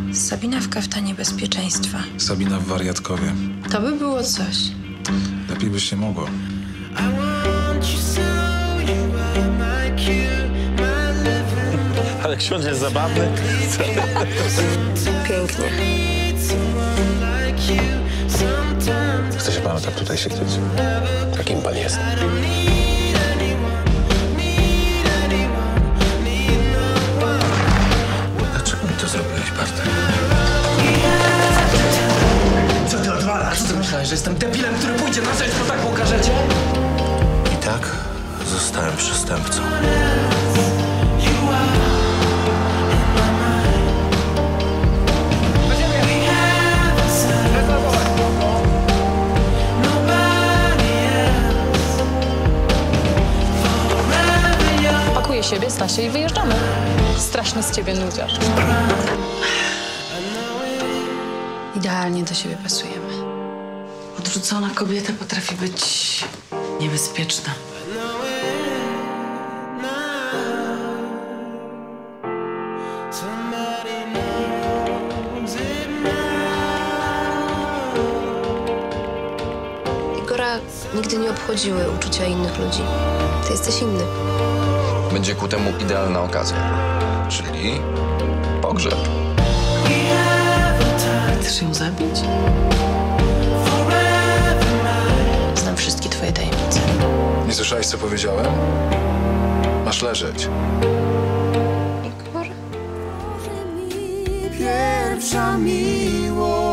Sabina w kaftanie bezpieczeństwa. Sabina w Wariatkowie. To by było coś. Lepiej byś się mogło. Ale ksiądz jest zabawny. Pięknie. Chce się panu tak tutaj siedzieć? Jakim pan jest? Dlaczego mi to zrobiłeś, Bartek? Co ty odwalasz? Co ty myślałeś, że jestem debilem, który pójdzie na coś, bo tak pokażecie? I tak zostałem przestępcą. Pakuję siebie, Stasię i wyjeżdżamy. Straszny z ciebie nudziarz. Idealnie do siebie pasujemy. Odrzucona kobieta potrafi być niebezpieczna. Igora nigdy nie obchodziły uczucia innych ludzi. Ty jesteś inny. Będzie ku temu idealna okazja, czyli pogrzeb. Chcesz ją zabić? Znam wszystkie twoje tajemnice. Nie słyszałeś, co powiedziałem? Masz leżeć. Igor? Pierwsza miłość.